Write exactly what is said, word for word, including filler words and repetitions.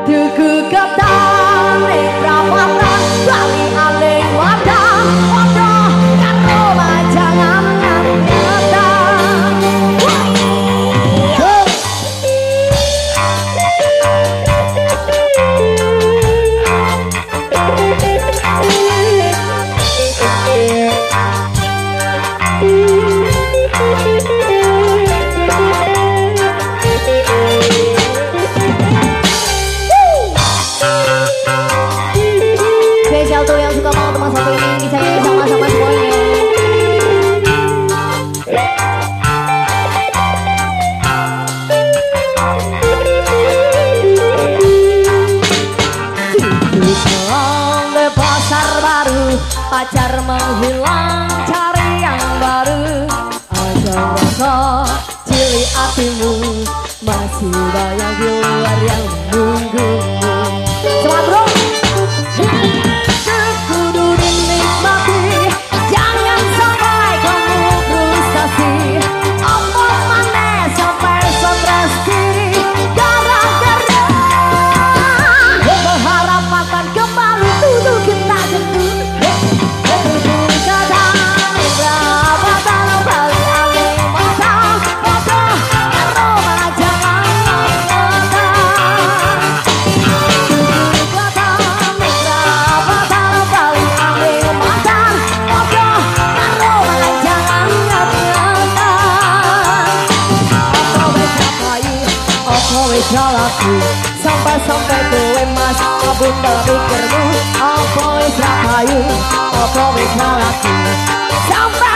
Tuku ketan ning prapatan lali aling wadang padha karo majangan nyatang. Spesial tuh yang suka mau teman satu ini disayangi sama-sama semuanya. Di pasar baru pacar menghilang cari yang baru. Aja rasa cili hatimu masih banyak di luar yang menunggumu. Semangat bro. Kudu dinikmati, jangan sampai kamu frustasi. Omong manis sampai stres diri gara-gara berharap akan kembali tuduh kita gendut. Salahku sampai-sampai kowe mas abun dalam pikirmu apa wis rapayu apa wis salahku sampai